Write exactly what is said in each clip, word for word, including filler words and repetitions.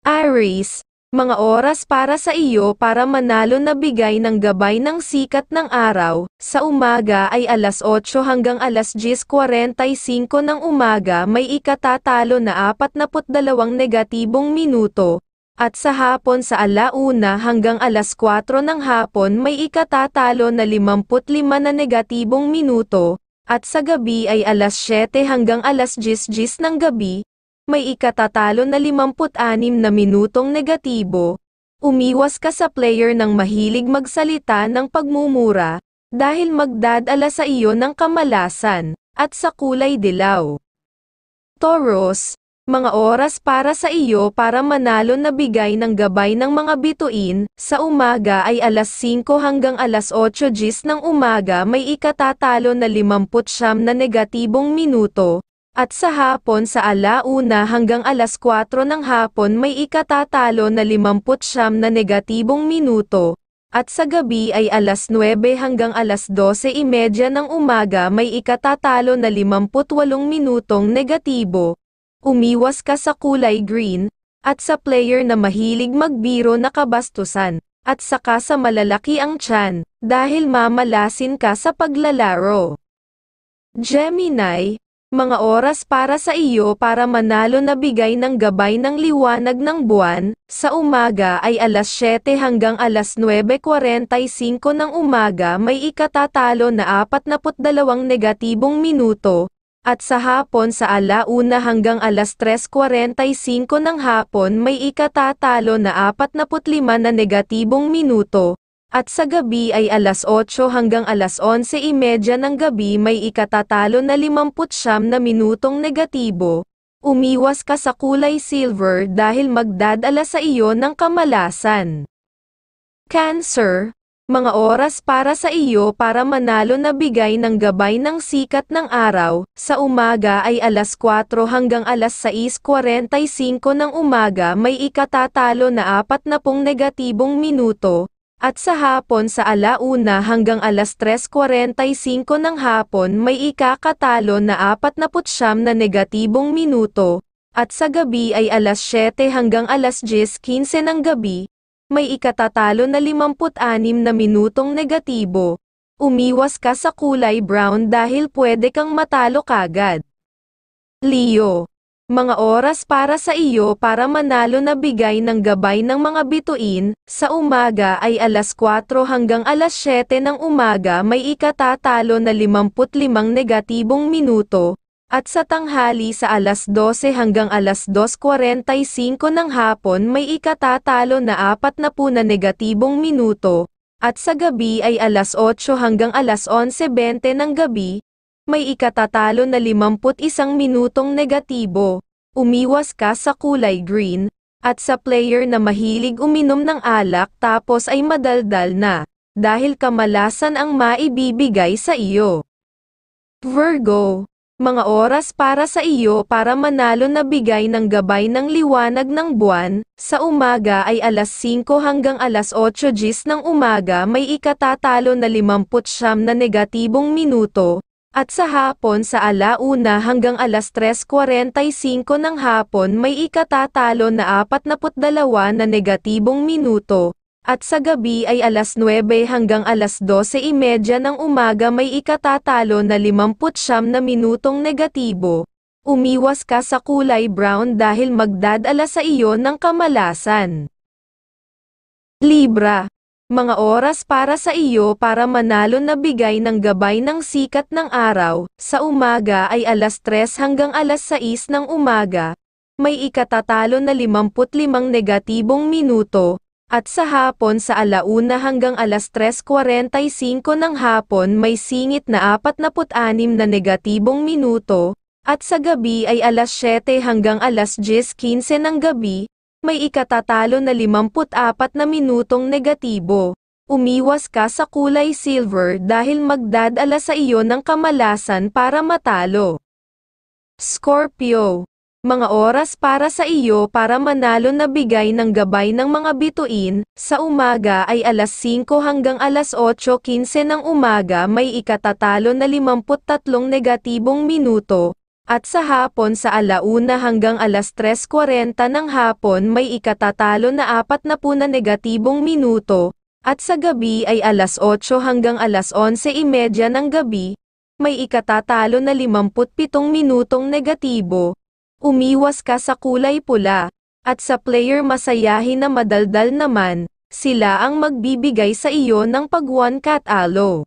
Aries, mga oras para sa iyo para manalo na bigay ng gabay ng sikat ng araw. Sa umaga ay alas otso hanggang alas diyes kuwarenta y singko ng umaga may ikatatalo na apat na dalawang negatibong minuto. At sa hapon sa alauna hanggang alas kwatro ng hapon may ikatatalo na limampu't lima na negatibong minuto. At sa gabi ay alas siyete hanggang alas diyes diyes ng gabi, may ikatatalo na limampu't anim na minutong negatibo. Umiwas ka sa player ng mahilig magsalita ng pagmumura, dahil magdadala sa iyo ng kamalasan, at sa kulay dilaw. Taurus, mga oras para sa iyo para manalo na bigay ng gabay ng mga bituin. Sa umaga ay alas singko hanggang alas otso diyes ng umaga may ikatatalo na limampu't siyam na negatibong minuto. At sa hapon sa alauna hanggang alas kwatro ng hapon may ikatatalo na limampu't siyam na negatibong minuto. At sa gabi ay alas nuwebe hanggang alas dose y medya ng umaga may ikatatalo na limampu't walong minutong negatibo. Umiwas ka sa kulay green, at sa player na mahilig magbiro na kabastusan, at saka sa malalaki ang tiyan, dahil mamalasin ka sa paglalaro. Gemini, mga oras para sa iyo para manalo na bigay ng gabay ng liwanag ng buwan. Sa umaga ay alas siyete hanggang alas nuwebe kuwarenta y singko ng umaga may ikatatalo na apat na dalawang negatibong minuto. At sa hapon sa alauna hanggang alas tres kuwarenta y singko ng hapon may ikatatalo na apat na lima na negatibong minuto. At sa gabi ay alas otso hanggang alas onse y medya ng gabi may ikatatalo na limampu't siyam na minutong negatibo. Umiwas ka sa kulay silver dahil magdadala sa iyo ng kamalasan. Cancer, mga oras para sa iyo para manalo na bigay ng gabay ng sikat ng araw. Sa umaga ay alas kwatro hanggang alas sais kuwarenta y singko ng umaga may ikatatalo na apat na pung negatibong minuto. At sa hapon sa alauna hanggang alas tres kuwarenta y singko ng hapon may ikakatalo na apat na siyam na negatibong minuto. At sa gabi ay alas siyete hanggang alas diyes kinse ng gabi, may ikatatalo na limampu't anim na minutong negatibo. Umiwas ka sa kulay brown dahil pwede kang matalo kagad. Leo, mga oras para sa iyo para manalo na bigay ng gabay ng mga bituin. Sa umaga ay alas kwatro hanggang alas siyete ng umaga may ikatatalo na limampu't limang negatibong minuto. At sa tanghali sa alas dose hanggang alas dos kuwarenta y singko ng hapon may ikatatalo na apat na pung negatibong minuto. At sa gabi ay alas otso hanggang alas onse bente ng gabi, may ikatatalo na limampu't isang minutong negatibo. Umiwas ka sa kulay green, at sa player na mahilig uminom ng alak tapos ay madaldal na, dahil kamalasan ang maibibigay sa iyo. Virgo, mga oras para sa iyo para manalo na bigay ng gabay ng liwanag ng buwan. Sa umaga ay alas singko hanggang alas otso diyes ng umaga may ikatatalo na limampu't siyam na negatibong minuto. At sa hapon sa alauna hanggang alas tres kuwarenta y singko ng hapon may ikatatalo na apat na dalawa na negatibong minuto. At sa gabi ay alas nuwebe hanggang alas dose y medya ng umaga may ikatatalo na limampu't siyam na minutong negatibo. Umiwas ka sa kulay brown dahil magdadala sa iyo ng kamalasan. Libra, mga oras para sa iyo para manalo na bigay ng gabay ng sikat ng araw. Sa umaga ay alas tres hanggang alas sais ng umaga, may ikatatalo na limampu't limang negatibong minuto. At sa hapon sa alauna hanggang alas tres kuwarenta y singko ng hapon may singit na apat na anim na negatibong minuto. At sa gabi ay alas siyete hanggang alas diyes kinse ng gabi, may ikatatalo na limampu't apat na minutong negatibo. Umiwas ka sa kulay silver dahil magdadala sa iyo ng kamalasan para matalo. Scorpio, mga oras para sa iyo para manalo na bigay ng gabay ng mga bituin. Sa umaga ay alas singko hanggang alas otso kinse ng umaga may ikatatalo na limampu't tatlong negatibong minuto. At sa hapon sa alauna hanggang alas tres kuwarenta ng hapon may ikatatalo na apat na puna negatibong minuto, at sa gabi ay alas otso hanggang alas onse imedya ng gabi, may ikatatalo na limamput pitong minutong negatibo. Umiwas ka sa kulay pula, at sa player masayahin na madaldal naman, sila ang magbibigay sa iyo ng pag-one cat alo.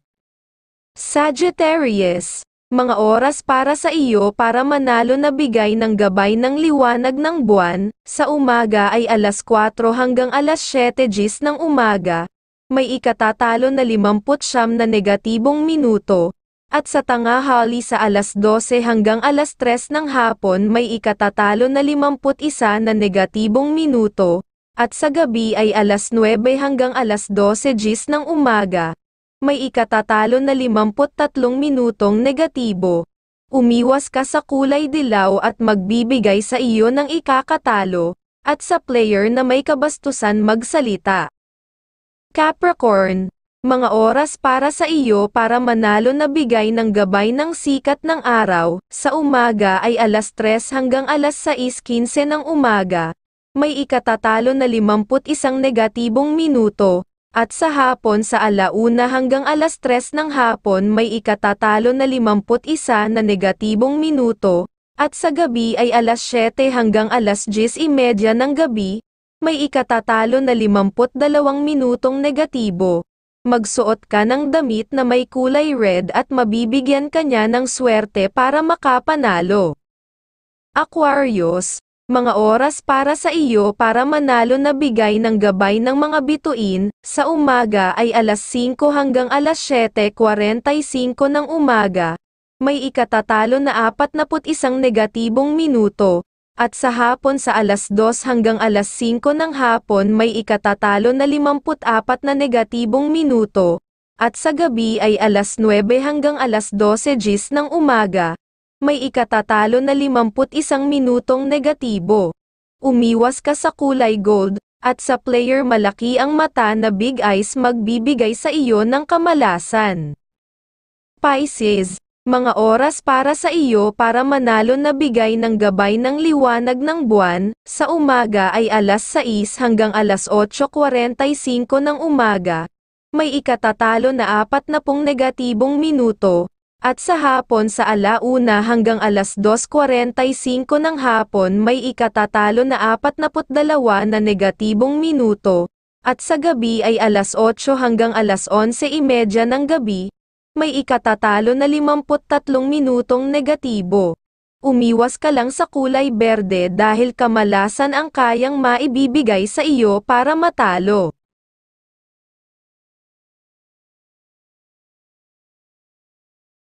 Sagittarius, mga oras para sa iyo para manalo na bigay ng gabay ng liwanag ng buwan, sa umaga ay alas kwatro hanggang alas siyete gis ng umaga, may ikatatalo na limamput siyam na negatibong minuto, at sa tanghali sa alas dose hanggang alas tres ng hapon may ikatatalo na limamput isa na negatibong minuto, at sa gabi ay alas nuwebe hanggang alas dose gis ng umaga, may ikatatalo na limamput tatlong minutong negatibo. Umiwas ka sa kulay dilaw at magbibigay sa iyo ng ikakatalo, at sa player na may kabastusan magsalita. Capricorn, mga oras para sa iyo para manalo na bigay ng gabay ng sikat ng araw, sa umaga ay alas tres hanggang alas sais kinse ng umaga, may ikatatalo na limamput isang negatibong minuto, at sa hapon sa alauna hanggang alas tres ng hapon may ikatatalo na limamput isa na negatibong minuto, at sa gabi ay alas siyete hanggang alas diyes imedya ng gabi, may ikatatalo na limamput dalawang minutong negatibo. Magsuot ka ng damit na may kulay red at mabibigyan ka niya ng swerte para makapanalo. Aquarius, mga oras para sa iyo para manalo na bigay ng gabay ng mga bituin, sa umaga ay alas singko hanggang alas siyete kuwarenta y singko ng umaga, may ikatatalo na apat na put isang negatibong minuto, at sa hapon sa alas dos hanggang alas singko ng hapon may ikatatalo na limamput apat na negatibong minuto, at sa gabi ay alas nuwebe hanggang alas dose gis ng umaga, may ikatatalo na limamput isang minutong negatibo. Umiwas ka sa kulay gold, at sa player malaki ang mata na big eyes magbibigay sa iyo ng kamalasan. Pisces, mga oras para sa iyo para manalo na bigay ng gabay ng liwanag ng buwan, sa umaga ay alas sais hanggang alas otso kuwarenta y singko ng umaga, may ikatatalo na apat na pung negatibong minuto, at sa hapon sa alauna hanggang alas dos kuwarenta y singko ng hapon may ikatatalo na apat na put dalawa na negatibong minuto, at sa gabi ay alas otso hanggang alas onse imedya ng gabi, may ikatatalo na limamput tatlong minutong negatibo. Umiwas ka lang sa kulay berde dahil kamalasan ang kayang maibibigay sa iyo para matalo.